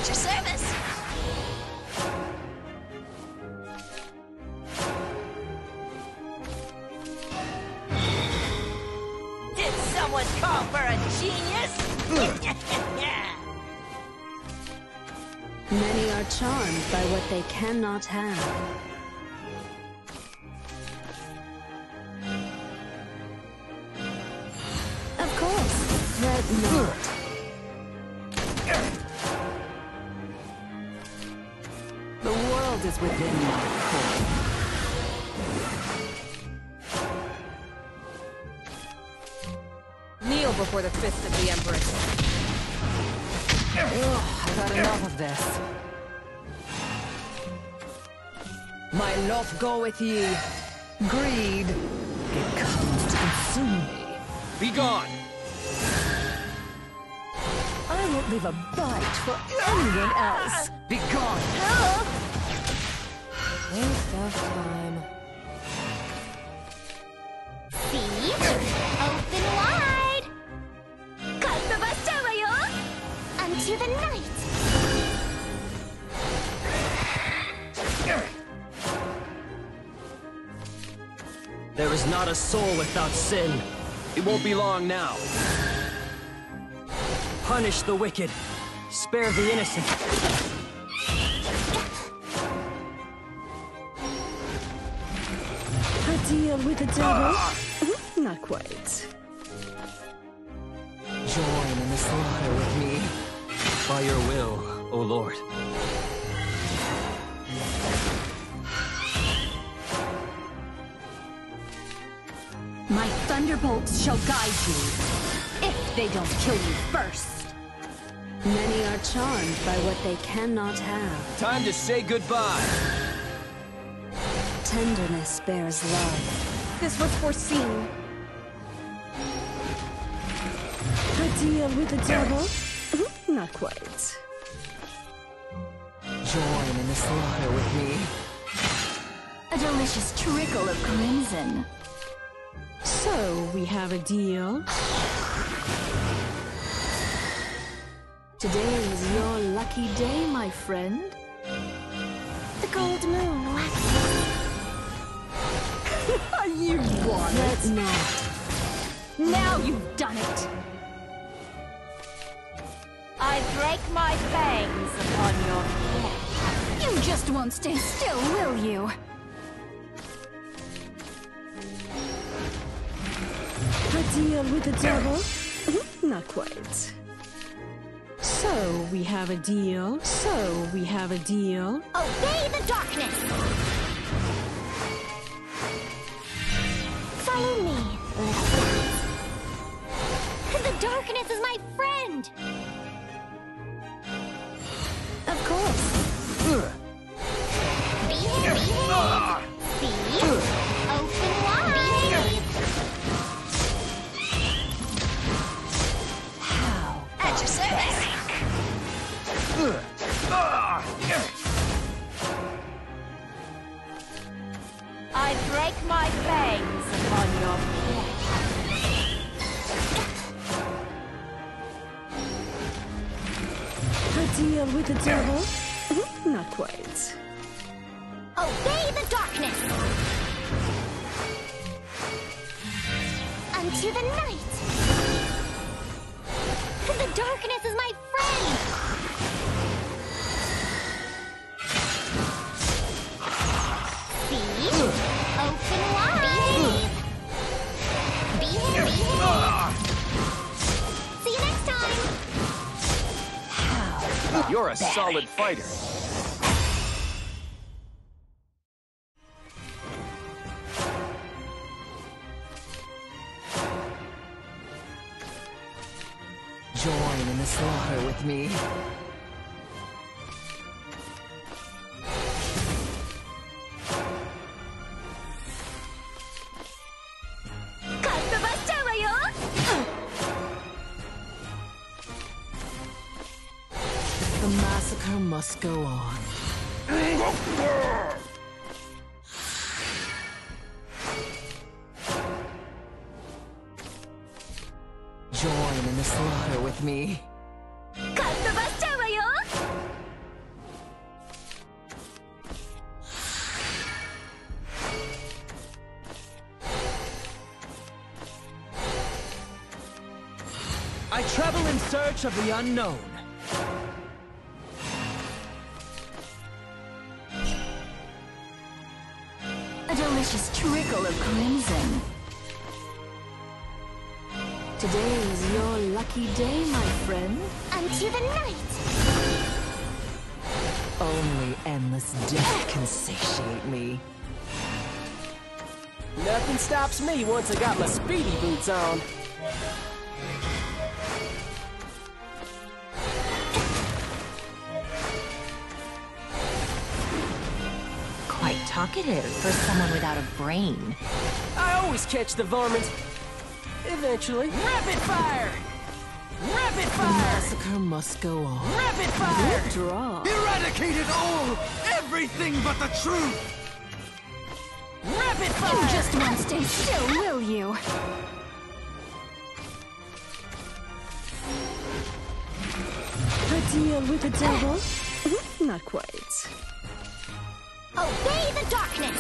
At your service. Did someone call for a genius? Many are charmed by what they cannot have. Of course, fret not. The world is within my core. Kneel before the fist of the Empress. Ugh, I've had enough of this. My love go with ye. Greed. It comes to consume me. Be gone! I won't leave a bite for anyone else. Be gone. Waste of time. See? Open wide! Unto the night! There is not a soul without sin. It won't be long now. Punish the wicked. Spare the innocent. A deal with the devil? Not quite. Join in the slaughter with me. By your will, O Lord. My thunderbolts shall guide you, if they don't kill you first. Many are charmed by what they cannot have. Time to say goodbye. Tenderness bears love. This was foreseen. A deal with the devil? Not quite. Join in the slaughter with me. A delicious trickle of crimson. So, we have a deal? Today is your lucky day, my friend. The gold moon waxes. You want it? Not. Now you've done it! I break my fangs upon your flesh. You just won't stay still, will you? A deal with the devil? Not quite. So, we have a deal? So, we have a deal? Obey the darkness! Follow me, little ones. The darkness is my friend! Of course. Behave! See? Open wide! How? At your service! I break my fangs upon your flesh. A deal with the devil? Not quite. Obey the darkness! Unto the night! The darkness is my friend! See? Open wide! Behave! See you next time! You're a solid fighter. Join in the slaughter with me. The massacre must go on. Join in the slaughter with me. I travel in search of the unknown. A delicious trickle of crimson. Today is your lucky day, my friend. Unto the night! Only endless death can satiate me. Nothing stops me once I got my speedy boots on. Quite talkative for someone without a brain. I always catch the varmints. Eventually. Rapid fire! Rapid fire! Massacre must go on. Rapid fire! Good draw. Eradicate it all! Everything but the truth! Rapid fire! You just won't stay still, will you? A deal with the devil? Not quite. Obey the darkness!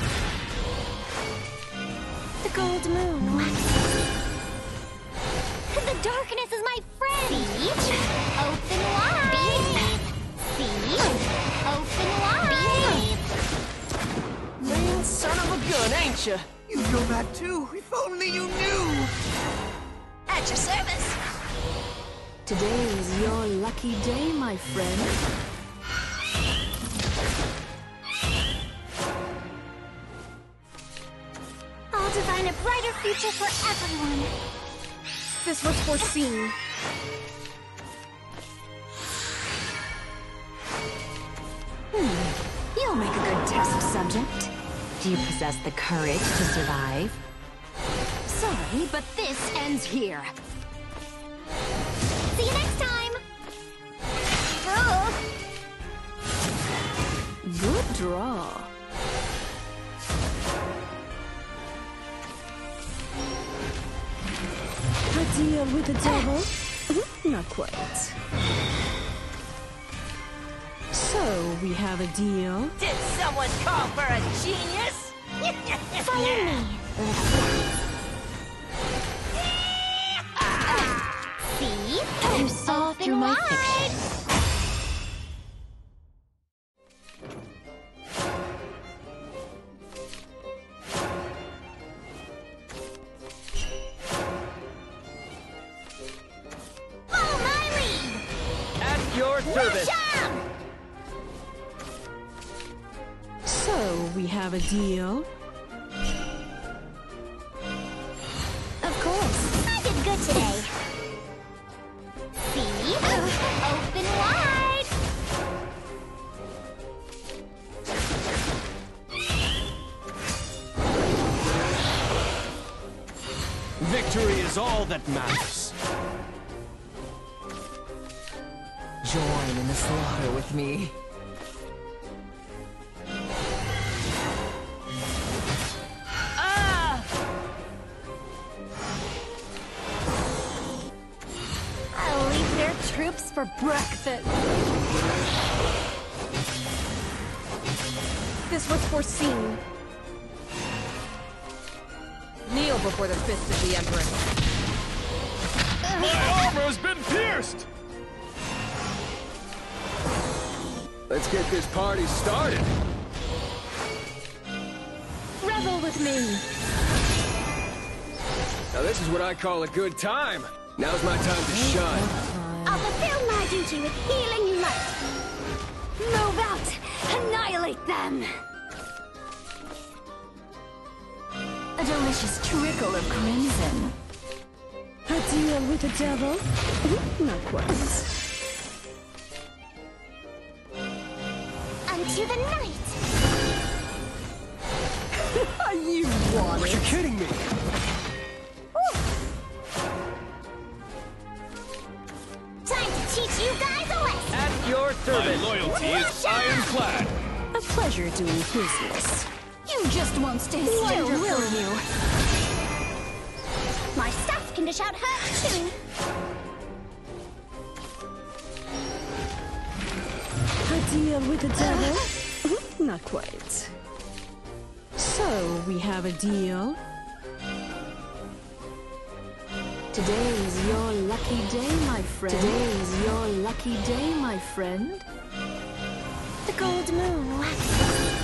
The gold moon. The darkness is my friend! Siege! Open wide! Siege! Open wide! Mean son of a gun, ain't ya? You know that too! If only you knew! At your service! Today is your lucky day, my friend. I'll design a brighter future for everyone. This was foreseen. You'll make a good test subject. Do you possess the courage to survive? Sorry, but this ends here. See you next time! Oh. Good draw. A deal with the devil? Not quite. So, we have a deal? Did someone call for a genius? Follow me. See? You saw through my fiction. Follow my lead! At your service. Jump! So, we have a deal? Of course. I did good today. See? Open wide! Victory is all that matters. Join in the slaughter with me. I'll leave their troops for breakfast. This was foreseen. Kneel before the fist of the Empress. My armor's been pierced! Let's get this party started. Revel with me. Now this is what I call a good time. Now's my time to shine. I'll fulfill my duty with healing light. Move out! Annihilate them! A delicious trickle of crimson. A deal with the devil? Not quite. Unto the night! You want Are you kidding me? Time to teach you guys a lesson! At your service. My loyalty is ironclad. A pleasure doing business. You just won't stay still, will you? My staff can dish out hurt too. A deal with the devil? Not quite. So, we have a deal? Today is your lucky day, my friend. Today is your lucky day, my friend. The gold moon waxes.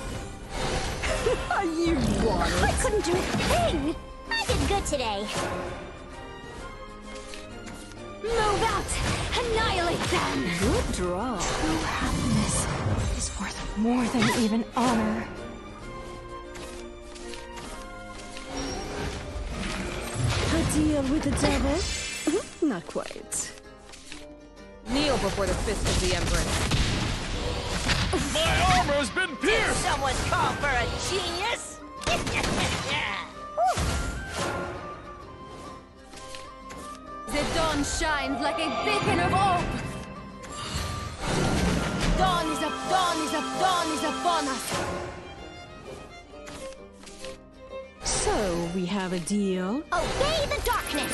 You want it? I couldn't do a thing. I did good today. Move out! Annihilate them! Good draw. True happiness is worth more than even honor. A deal with the devil? Not quite. Kneel before the fist of the Empress. My armor has been pierced! Someone call for a genius? The dawn shines like a beacon of hope. Dawn is upon us. So we have a deal. Obey the darkness.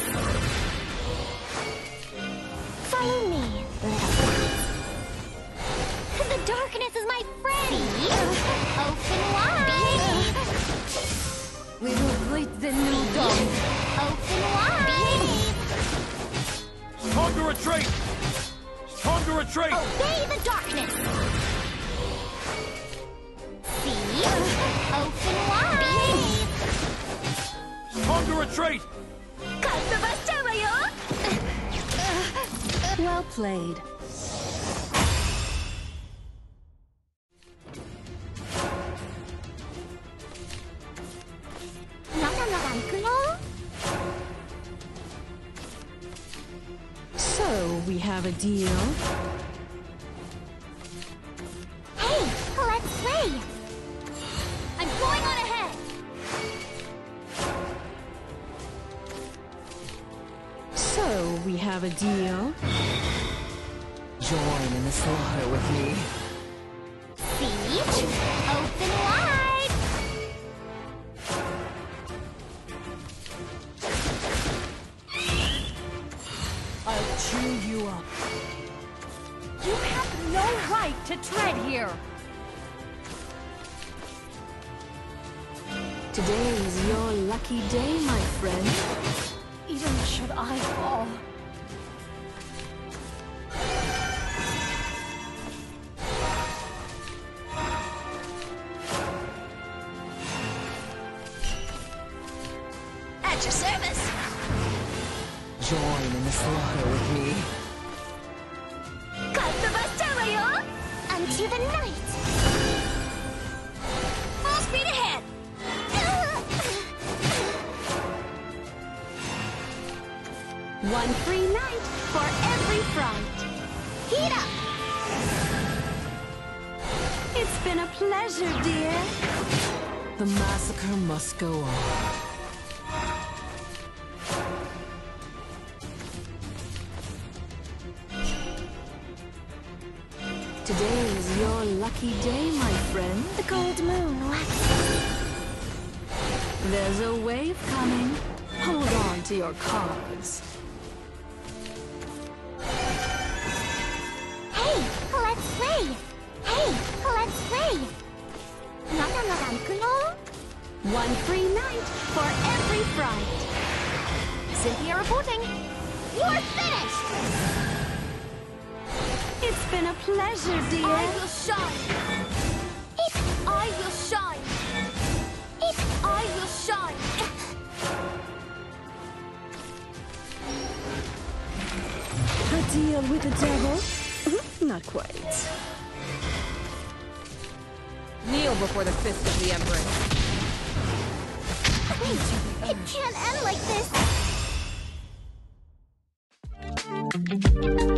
Follow me, little bats. The darkness is my friend. Open wide. We will greet the new dawn. Open wide. Time to retreat! Time to retreat! Obey the darkness. See? Open wide. Time to retreat! Well played. So we have a deal. Hey, let's play. I'm going on ahead. So we have a deal. Join in the slaughter with me. Siege, open wide. I'll chew you up. You have no right to tread here. Today is your lucky day, my friend. Even should I fall. At your service. Join in the slaughter with me. Unto the night. Full speed ahead. 1 free night for every fright. Heat up. It's been a pleasure, dear. The massacre must go on. Today is your lucky day, my friend. The gold moon waxes. There's a wave coming. Hold on to your cards. Hey, let's play. Hey, let's play. 나가나간클로. 1 free night for every fright. Cynthia reporting. You're finished. It's been a pleasure, dear. I will shine. I will shine. I will shine. A deal with the devil? Not quite. Kneel before the fist of the Empress. Wait, it can't end like this.